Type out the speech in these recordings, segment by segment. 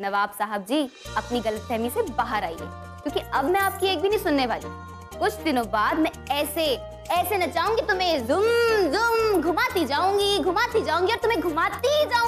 नवाब साहब जी, अपनी गलतफहमी से बाहर आइए, क्योंकि अब मैं आपकी एक भी नहीं सुनने वाली। कुछ दिनों बाद मैं ऐसे ऐसे नचाऊंगी, तुम्हें जुम जुम घुमाती जाऊंगी और तुम्हें घुमाती ही जाऊं।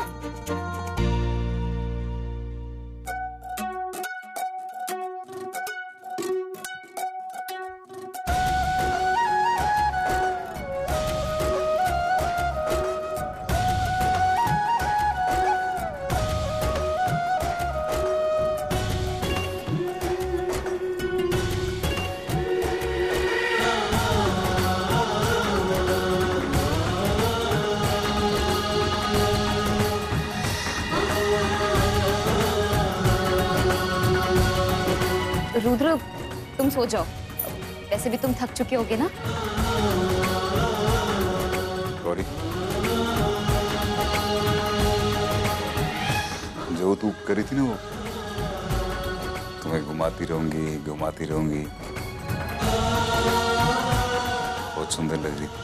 रुद्र, तुम सो जाओ, वैसे भी तुम थक चुके होगे ना। गौरी, जो तू करी थी ना वो, तुम्हें घुमाती रहूंगी बहुत सुंदर लग रही।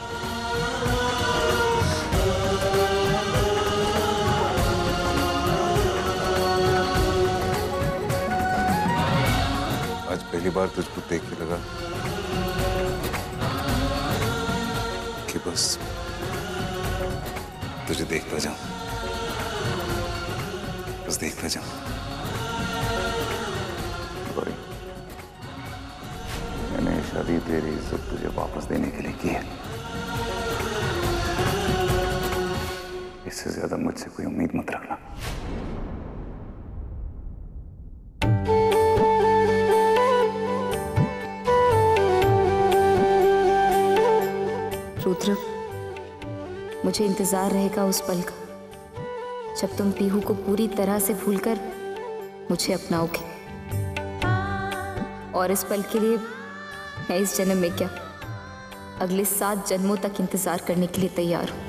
आज पहली बार तुझको देख के लगा कि बस तुझे देखता जाऊं, बस देखता जाऊं। गौरी, मैंने शादी तेरी इज्जत तुझे वापस देने के लिए की है। इससे ज्यादा मुझसे कोई उम्मीद मत रखना। रुद्र, मुझे इंतजार रहेगा उस पल का जब तुम पीहू को पूरी तरह से भूलकर मुझे अपनाओगे। और इस पल के लिए मैं इस जन्म में क्या, अगले 7 जन्मों तक इंतजार करने के लिए तैयार हूँ।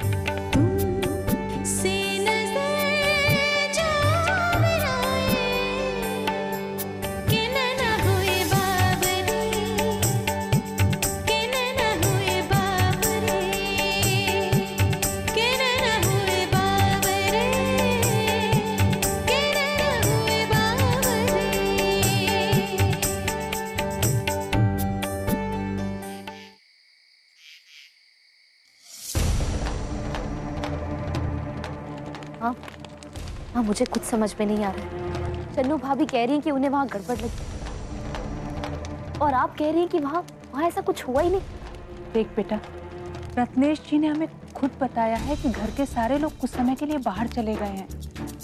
हाँ, मुझे कुछ समझ में नहीं आ रहा है। चन्नू भाभी कह रही हैं कि उन्हें वहाँ गड़बड़ लगी, और आप कह रही हैं कि वहाँ ऐसा कुछ हुआ ही नहीं। देख बेटा, रत्नेश जी ने हमें खुद बताया है कि घर के सारे लोग कुछ समय के लिए बाहर चले गए हैं।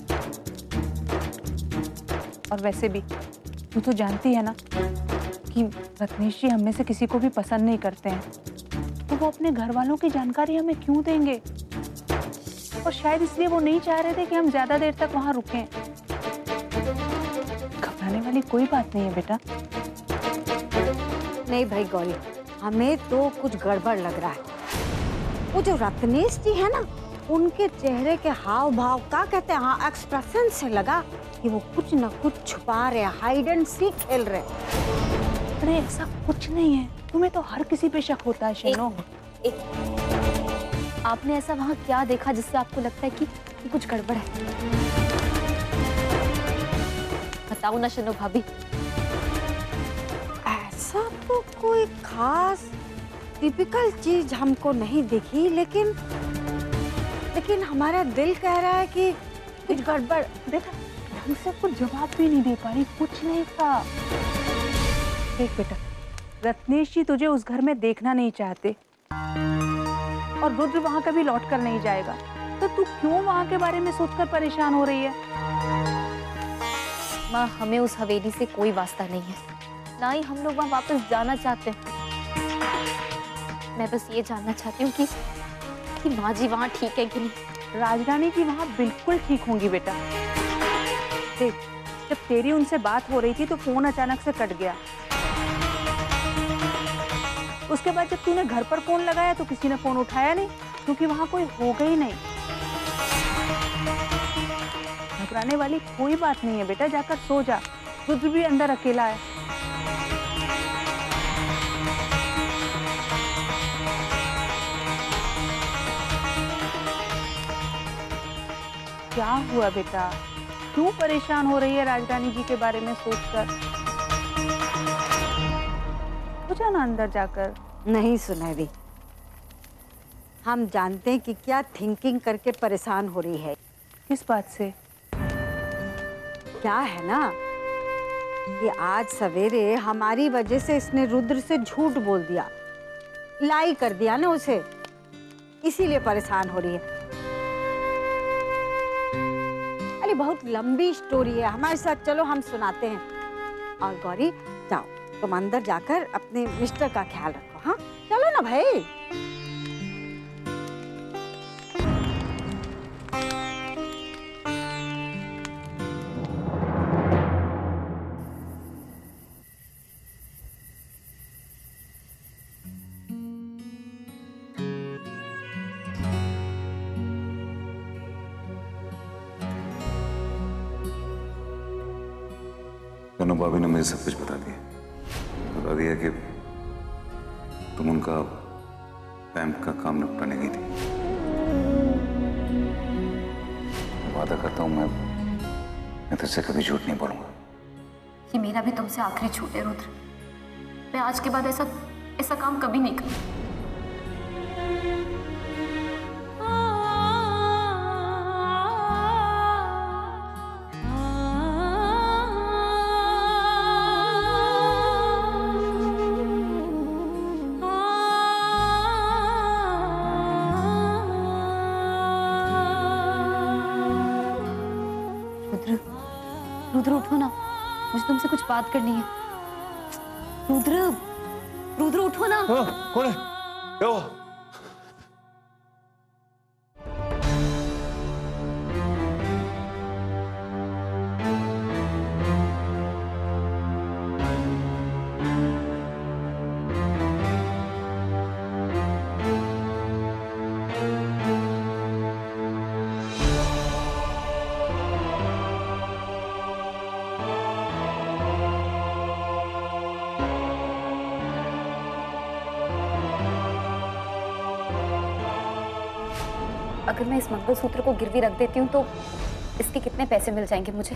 और वैसे भी तू तो जानती है ना कि रत्नेश जी हम में से किसी को भी पसंद नहीं करते हैं, तो वो अपने घर वालों की जानकारी हमें क्यों देंगे? और शायद इसलिए वो नहीं चाह रहे थे कि हम ज्यादा देर तक वहां रुकें। घबराने वाली कोई बात नहीं है बेटा। नहीं भाई गौरी, हमें तो कुछ गड़बड़ लग रहा है। वो जो रत्नेश जी है ना, उनके चेहरे के हाव भाव, क्या कहते हैं, हाँ, एक्सप्रेशन से लगा कि वो कुछ न कुछ छुपा रहे, हाइड एंड सीक खेल रहे। अरे ऐसा कुछ नहीं है, तुम्हें तो हर किसी पे शक होता है शनो। आपने ऐसा वहाँ क्या देखा जिससे आपको लगता है कि कुछ गड़बड़ है? बताओ ना शनो भाभी। ऐसा तो कोई खास टिपिकल चीज हमको नहीं दिखी, लेकिन हमारा दिल कह रहा है कि कुछ गड़बड़। देखा, ढंग से कुछ जवाब भी नहीं दे पा रही, कुछ नहीं था। देख बेटा, रत्नेश जी तुझे उस घर में देखना नहीं चाहते, और रुद्र वहां कभी लौट कर नहीं जाएगा, तो तू क्यों वहां के बारे में सोचकर परेशान हो रही है? माँ, हमें उस हवेली से कोई वास्ता नहीं है, ना ही हम लोग वहां वापस जाना चाहते हैं। मैं बस ये जानना चाहती हूँ कि माँ जी वहां ठीक है कि नहीं। राजरानी जी वहां बिल्कुल ठीक होंगी बेटा। देख, जब तेरी उनसे बात हो रही थी तो फोन अचानक से कट गया। उसके बाद जब तूने घर पर फोन लगाया तो किसी ने फोन उठाया नहीं, क्योंकि वहां कोई होगा ही नहीं। घबराने वाली कोई बात नहीं है बेटा, जाकर सो जा। रुद्र भी अंदर अकेला है। क्या हुआ बेटा? क्यों परेशान हो रही है राजरानी जी के बारे में सोचकर? हो जाना अंदर जाकर। नहीं सुनहरी, हम जानते हैं कि क्या थिंकिंग करके परेशान हो रही है। किस बात से? क्या है ना कि आज सवेरे हमारी वजह से इसने रुद्र से झूठ बोल दिया, लाई कर दिया ना उसे, इसीलिए परेशान हो रही है। अरे बहुत लंबी स्टोरी है, हमारे साथ चलो हम सुनाते हैं। और गौरी जाओ, तुम अंदर जाकर अपने मिस्टर का ख्याल रखो। हाँ चलो ना भाई। दोनों भाभी ने मुझे सब कुछ बता दिया कि तुम उनका बैंक का काम निपटाने गई थी। वादा करता हूं मैं तुझसे कभी झूठ नहीं बोलूंगा। ये मेरा भी तुमसे आखिरी झूठ है रुद्र। मैं आज के बाद ऐसा काम कभी नहीं करूंगी। रुद्र उठो ना, मुझे तुमसे कुछ बात करनी है। रुद्र उठो ना। कौन है? क्या हुआ? अगर मैं इस मंगलसूत्र को गिरवी रख देती हूँ तो इसके कितने पैसे मिल जाएंगे मुझे?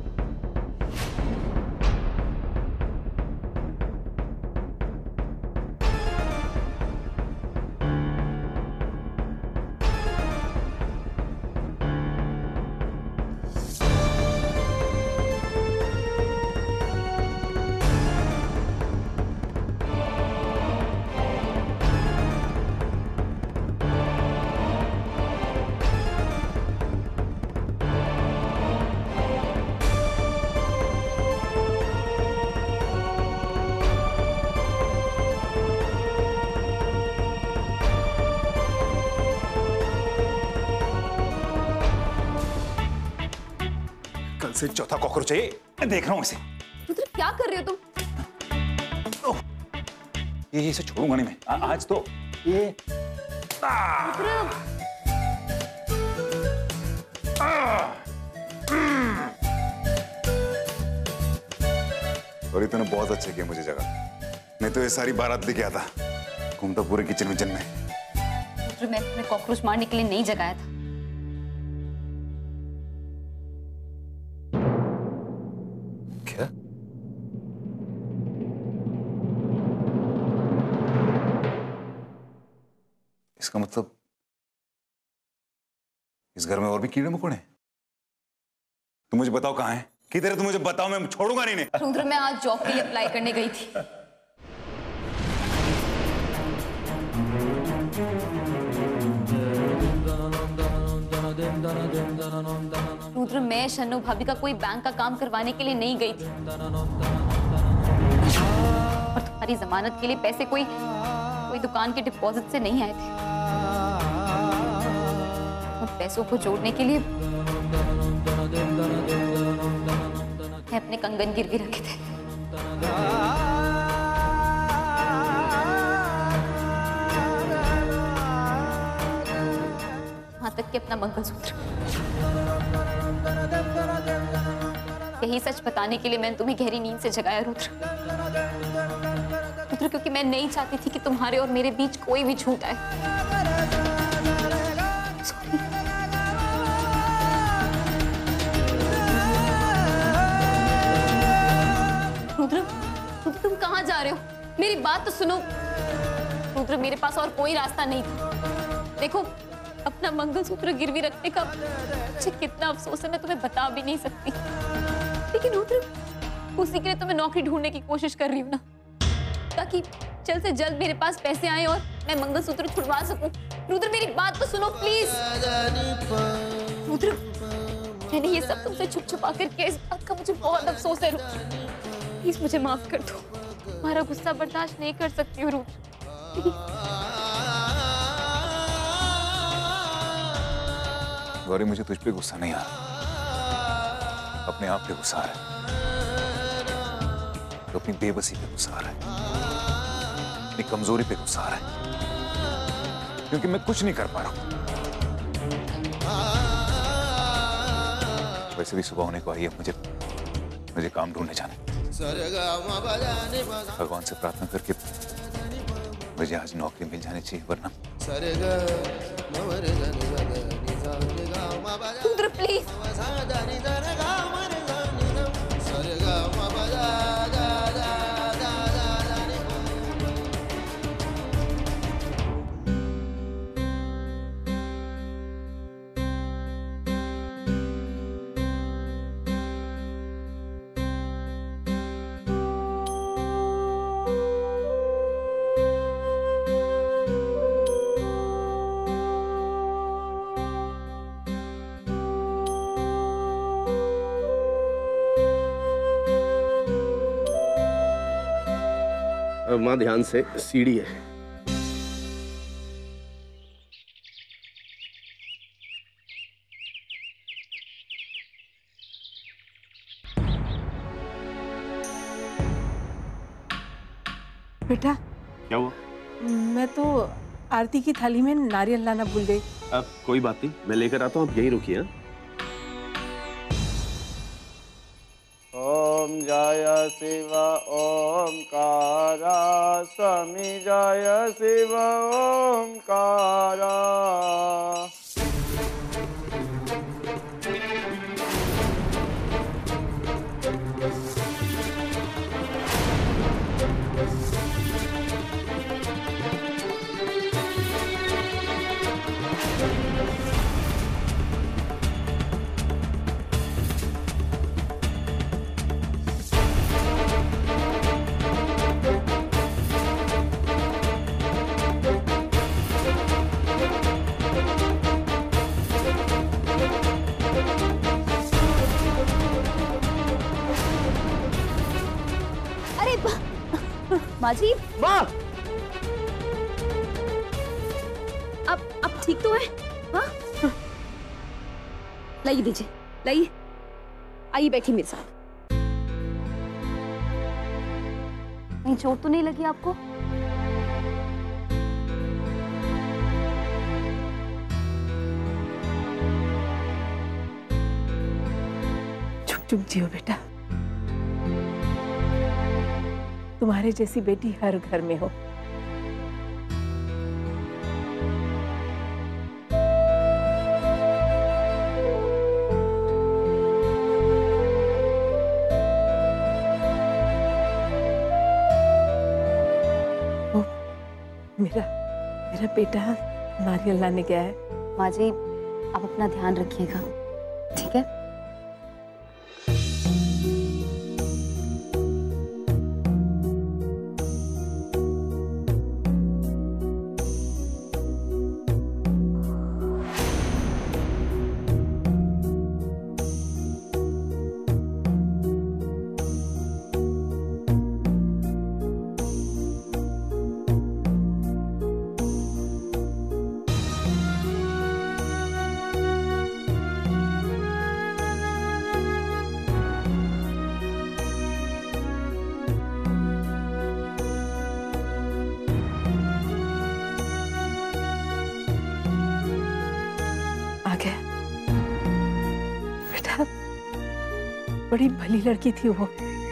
से चौथा कॉकरोच है, मैं देख रहा हूं इसे। रुद्र क्या कर रहे हो तुम? ये इसे छोड़ूंगा नहीं मैं। आज तो ये और तूने बहुत अच्छे किया मुझे जगह, नहीं तो ये सारी बारात लेके आता घूमता पूरे किचन विचन में। रुद्र मैं तुम्हें कॉकरोच मारने के लिए नहीं जगाया था। क्या? इसका मतलब इस घर में और भी कीड़े मकोड़े हैं? तुम मुझे बताओ कहां है, किधर है? तुम मुझे बताओ, मैं छोड़ूंगा नहीं। रुद्र मैं आज जॉब के लिए अप्लाई करने गई थी। रुद्र मैं शन्नू भाभी का कोई बैंक का काम करवाने के लिए नहीं गई थी और तुम्हारी जमानत के लिए पैसे कोई दुकान के डिपॉजिट से नहीं आए थे। उन पैसों को जोड़ने के लिए मैं अपने कंगन गिरवी रखे थे। वहां तक कि अपना मंगलसूत्र। यही सच बताने के लिए मैंने तुम्हें गहरी नींद से जगाया रुद्र, क्योंकि मैं नहीं चाहती थी कि तुम्हारे और मेरे बीच कोई भी झूठ आए। मेरी बात तो सुनो रुद्र, मेरे पास और कोई रास्ता नहीं था। देखो, अपना मंगलसूत्र गिरवी रखने का मुझे कितना अफसोस है, मैं तुम्हें बता भी नहीं सकती। लेकिन रुद्र, उसी के लिए तो मैं नौकरी ढूंढने की कोशिश कर रही हूँ ना, ताकि जल्द से जल्द मेरे पास पैसे आए और मैं मंगलसूत्र छुड़वा सकूं। रुद्र, मेरी बात तो सुनो प्लीज। रुद्र, मैंने ये सब तुमसे छुप छुपा कर किया, इस बात का मुझे बहुत अफसोस है। प्लीज मुझे माफ कर दो, तुम्हारा गुस्सा बर्दाश्त नहीं कर सकती हूँ रुद्र। गौरी, मुझे तुझ पे गुस्सा नहीं आ रहा, अपने आप पे गुस्सा आ रहा है, तो अपनी बेबसी पे गुस्सा आ रहा है, अपनी कमजोरी पे गुस्सा आ रहा है, क्योंकि मैं कुछ नहीं कर पा रहा हूं। वैसे भी सुबह होने को आई है, मुझे काम ढूंढने जाना है। भगवान से प्रार्थना करके मुझे आज नौकरी मिल जानी चाहिए, वरना रुद्र प्लीज। माँ ध्यान से, सीढ़ी है। बेटा, क्या हुआ? मैं तो आरती की थाली में नारियल लाना भूल गई। अब कोई बात नहीं, मैं लेकर आता हूँ, आप यहीं रुकिए। हाँ? ओम जय शिव ओंकारा, स्वामी जय शिव ओंकारा। माँ जी, वाह, अब ठीक तो है? हाँ, लाइए दीजिए, लाइए, आइए बैठिए मेरे साथ। कहीं चोट तो नहीं लगी आपको? चुप चुप जियो बेटा, तुम्हारे जैसी बेटी हर घर में हो। मेरा बेटा नारियल लाने गया है। माँ जी, आप अपना ध्यान रखिएगा, ठीक है? बेटा, बड़ी भली लड़की थी वो,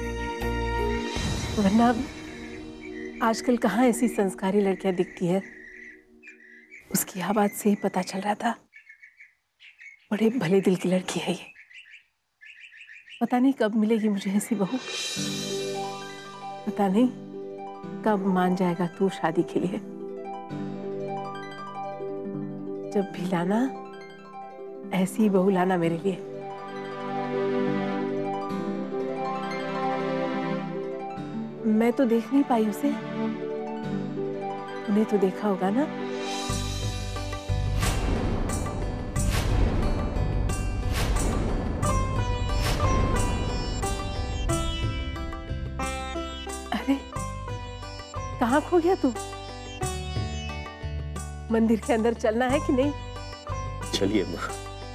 वरना आजकल कहाँ ऐसी संस्कारी लड़कियां दिखती है। उसकी आवाज से ही पता चल रहा था, बड़े भले दिल की लड़की है ये। पता नहीं कब मिलेगी मुझे ऐसी बहू, पता नहीं कब मान जाएगा तू शादी के लिए? जब भी लाना ऐसी बहू लाना मेरे लिए। मैं तो देख नहीं पाई उसे, तूने तो देखा होगा ना? अरे कहाँ खो गया तू? मंदिर के अंदर चलना है कि नहीं? चलिए माँ।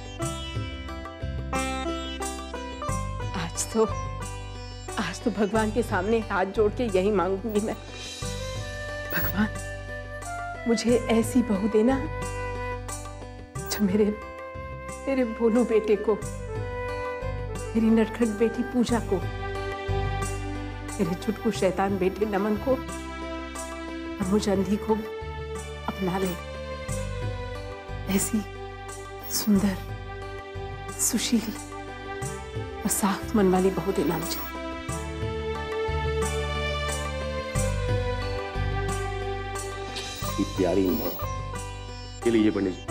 आज तो भगवान के सामने हाथ जोड़ के यही मांगूंगी मैं। भगवान मुझे ऐसी बहू देना जो मेरे भोलू बेटे को, मेरी नटखट बेटी पूजा को, मेरे चुटकू शैतान बेटे नमन को और मुझ अंधी को अपना ले। ऐसी सुंदर, सुशील और साफ मन वाली बहू देना मुझे। प्यारी माँ के लिए पंडित जी।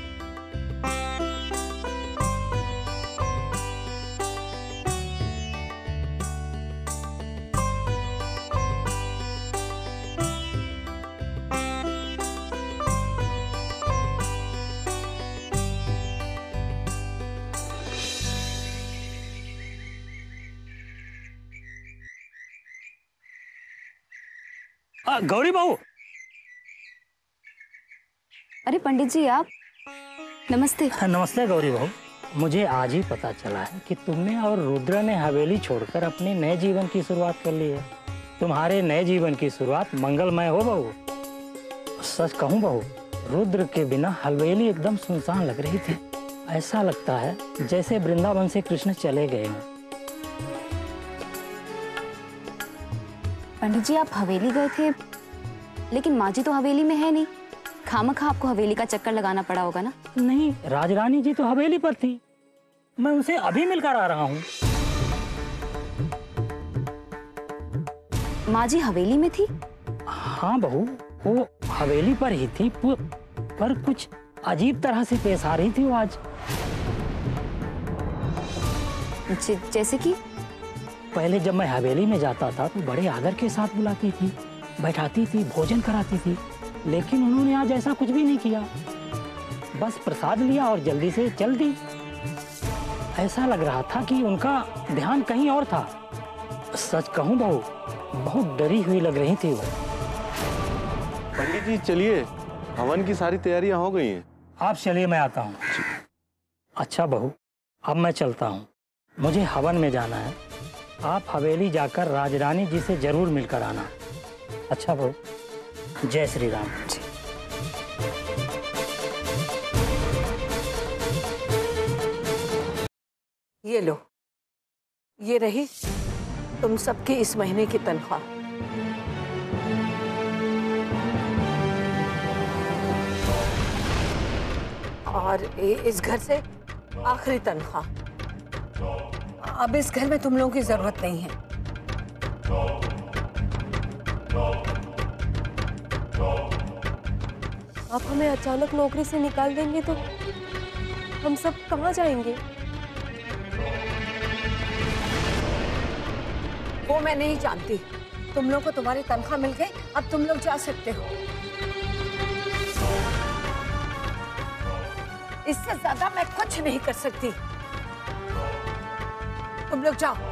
गौरी बहू। अरे पंडित जी आप, नमस्ते। नमस्ते गौरी बहू। मुझे आज ही पता चला है कि तुमने और रुद्र ने हवेली छोड़कर अपने नए जीवन की शुरुआत कर ली है। तुम्हारे नए जीवन की शुरुआत मंगलमय हो बहू। सच कहूँ बहू, रुद्र के बिना हवेली एकदम सुनसान लग रही थी। ऐसा लगता है जैसे वृंदावन से कृष्ण चले गए हों। पंडित जी आप हवेली गए थे, लेकिन माँ जी तो हवेली में है नहीं। खामखा आपको हवेली का चक्कर लगाना पड़ा होगा ना? नहीं, राजरानी जी तो हवेली पर थी। मैं उनसे अभी मिलकर आ रहा हूँ। माँ जी हवेली में थी? हाँ बहू, वो हवेली पर ही थी, पर कुछ अजीब तरह से पेश आ रही थी वो आज। जैसे कि? पहले जब मैं हवेली में जाता था तो बड़े आदर के साथ बुलाती थी, बैठाती थी, भोजन कराती थी। लेकिन उन्होंने आज ऐसा कुछ भी नहीं किया। बस प्रसाद लिया और जल्दी से चल दी। ऐसा लग रहा था कि उनका ध्यान कहीं और था। सच कहूँ बहू, बहुत डरी हुई लग रही थी वो। पंडित जी चलिए, हवन की सारी तैयारियां हो गई हैं। आप चलिए, मैं आता हूँ। अच्छा बहू, अब मैं चलता हूँ, मुझे हवन में जाना है। आप हवेली जाकर राजरानी जी से जरूर मिलकर आना। अच्छा बहू, जय श्री राम। ये लो, ये रही तुम सबकी इस महीने की तनख्वाह। और इस घर से आखिरी तनख्वाह। अब इस घर में तुम लोगों की जरूरत नहीं है। आप हमें अचानक नौकरी से निकाल देंगे तो हम सब कहाँ जाएंगे? वो मैं नहीं जानती। तुम लोग को तुम्हारी तनख्वाह मिल गई, अब तुम लोग जा सकते हो। इससे ज्यादा मैं कुछ नहीं कर सकती। तुम लोग जाओ।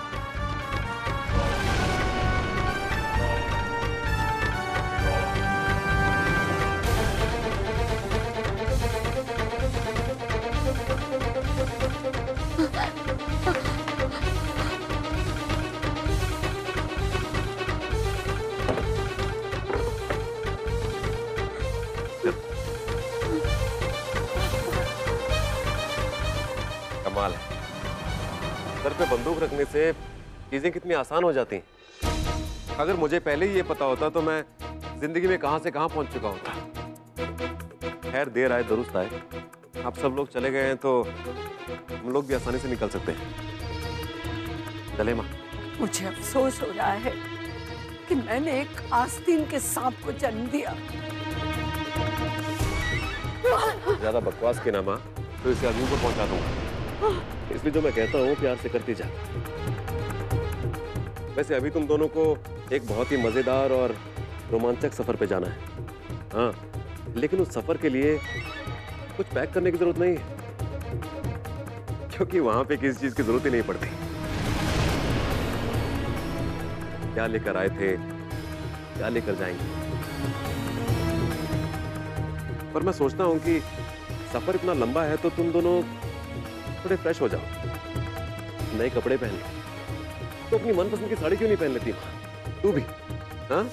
कमाल है, सर पे बंदूक रखने से चीजें कितनी आसान हो जाती हैं। अगर मुझे पहले ही ये पता होता तो मैं जिंदगी में कहां से कहां पहुंच चुका होता। खैर देर आए दुरुस्त आए। आप सब लोग चले गए हैं तो हम लोग भी आसानी से निकल सकते हैं। चले माँ। मुझे अफसोस हो रहा है कि मैंने एक आस्तीन के सांप को जन्म दिया। ज्यादा बकवास के ना माँ, तो इसे आदमी को पहुंचा दूंगा। इसलिए जो मैं कहता हूँ प्यार से करती जा। वैसे अभी तुम दोनों को एक बहुत ही मजेदार और रोमांचक सफर पे जाना है। हाँ, लेकिन उस सफर के लिए कुछ पैक करने की जरूरत नहीं है, क्योंकि वहां पे किसी चीज की जरूरत ही नहीं पड़ती। क्या लेकर आए थे, क्या लेकर जाएंगे। पर मैं सोचता हूं कि सफर इतना लंबा है तो तुम दोनों थोड़े फ्रेश हो जाओ, नए कपड़े पहन लो। तो अपनी मनपसंद की साड़ी क्यों नहीं पहन लेती? तू भी? हाँ?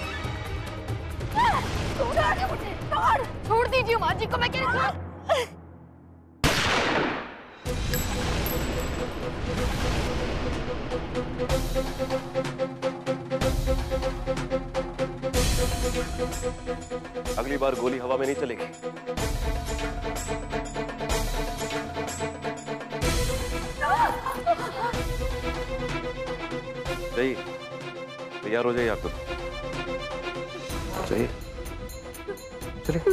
छोड़ दीजिए माँ जी को, मैं कह रही हूँ। अगली बार गोली हवा में नहीं चलेगी। सही, तैयार हो जाइए आप तो। चाहिए चलिए।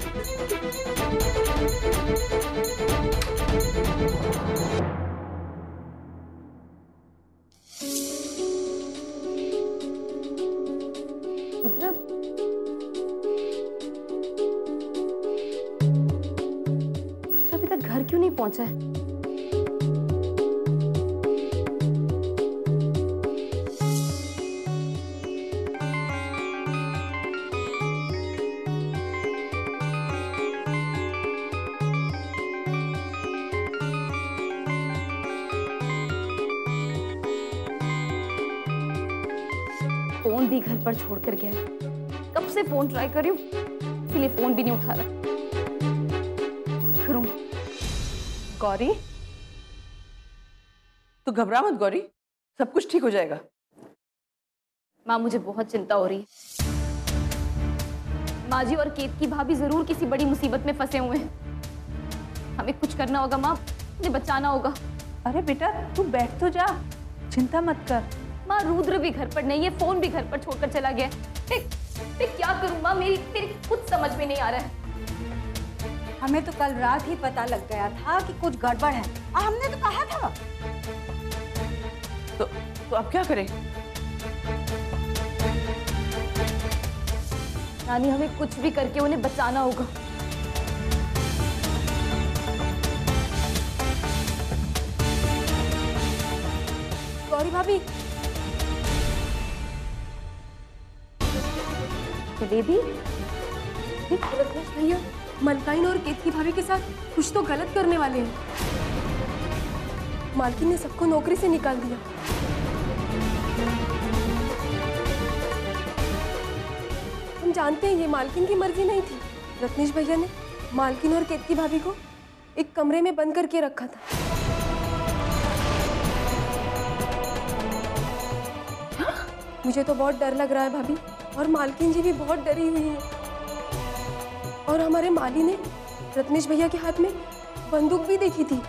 अभी तक घर क्यों नहीं पहुंचा है? फोन भी घर पर छोड़कर गया। कब से फोन ट्राई कर रही हूँ, इसलिए फोन भी नहीं उठा रहा। करूं? गौरी, तू घबरा मत गौरी, सब कुछ ठीक हो जाएगा। माँ, मुझे बहुत चिंता हो रही है। माँ जी और केतकी भाभी जरूर किसी बड़ी मुसीबत में फंसे हुए हैं। हमें कुछ करना होगा माँ, मुझे बचाना होगा। अरे बेटा तू बैठ तो जा, चिंता मत कर। माँ, रुद्र भी घर पर नहीं है, फोन भी घर पर छोड़कर चला गया। मैं क्या करूँ माँ, मेरी कुछ समझ में नहीं आ रहा है। हमें तो कल रात ही पता लग गया था कि कुछ गड़बड़ है, और हमने तो कहा था। तो अब क्या करें? नानी, हमें कुछ भी करके उन्हें बचाना होगा। गौरी भाभी, बेबी, भैया मलकाइन और केतकी भाभी के साथ कुछ तो गलत करने वाले हैं। मालकिन ने सबको नौकरी से निकाल दिया। हम जानते हैं ये मालकिन की मर्जी नहीं थी। रत्नेश भैया ने मालकिन और केतकी भाभी को एक कमरे में बंद करके रखा था। मुझे तो बहुत डर लग रहा है भाभी, और मालकिन जी भी बहुत डरी हुई है। और हमारे माली ने रत्नेश भैया के हाथ में बंदूक भी देखी थी।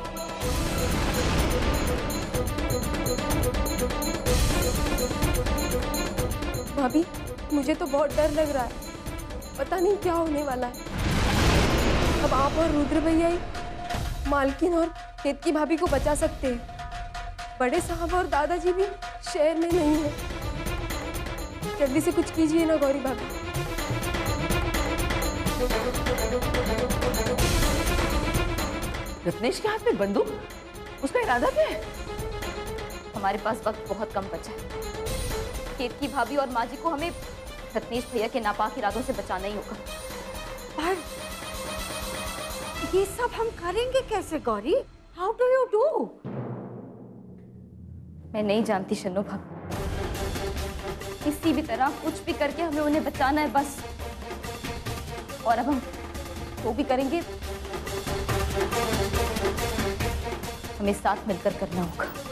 भाभी, मुझे तो बहुत डर लग रहा है, पता नहीं क्या होने वाला है। अब आप और रुद्र भैया ही मालकिन और केतकी भाभी को बचा सकते हैं। बड़े साहब और दादाजी भी शहर में नहीं है। जल्दी से कुछ कीजिए ना गौरी भाभी। रत्नेश के हाथ में बंदूक, उसका इरादा क्या है? हमारे पास वक्त बहुत कम बचा है। केतकी भाभी और माँ जी को हमें रत्नेश भैया के नापाक इरादों से बचाना ही होगा। पर ये सब हम करेंगे कैसे Gauri? How do you do? मैं नहीं जानती शन्नो भाभी, किसी भी तरह कुछ भी करके हमें उन्हें बचाना है बस। और अब हम वो भी करेंगे, हमें साथ मिलकर करना होगा।